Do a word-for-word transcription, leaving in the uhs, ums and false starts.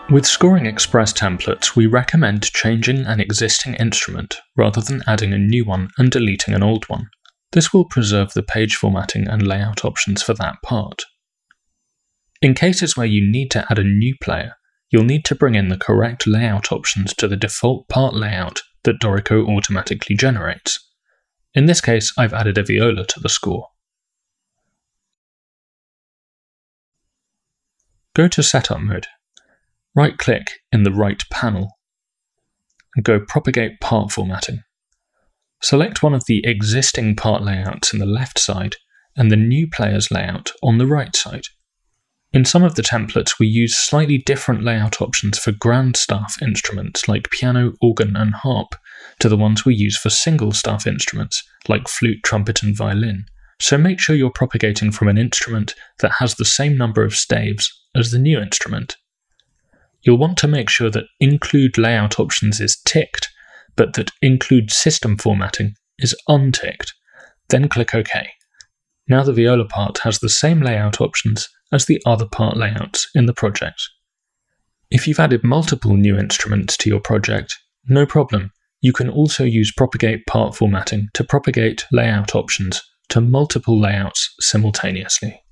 With Scoring Express templates, we recommend changing an existing instrument rather than adding a new one and deleting an old one. This will preserve the page formatting and layout options for that part. In cases where you need to add a new player, you'll need to bring in the correct layout options to the default part layout that Dorico automatically generates. In this case, I've added a viola to the score. Go to Setup mode. Right-click in the right panel and go Propagate Part Formatting. Select one of the existing part layouts in the left side and the new player's layout on the right side. In some of the templates, we use slightly different layout options for grand staff instruments like piano, organ, and harp to the ones we use for single staff instruments like flute, trumpet, and violin, so make sure you're propagating from an instrument that has the same number of staves as the new instrument. You'll want to make sure that Include Layout Options is ticked, but that Include System Formatting is unticked. Then click OK. Now the viola part has the same layout options as the other part layouts in the project. If you've added multiple new instruments to your project, no problem. You can also use Propagate Part Formatting to propagate layout options to multiple layouts simultaneously.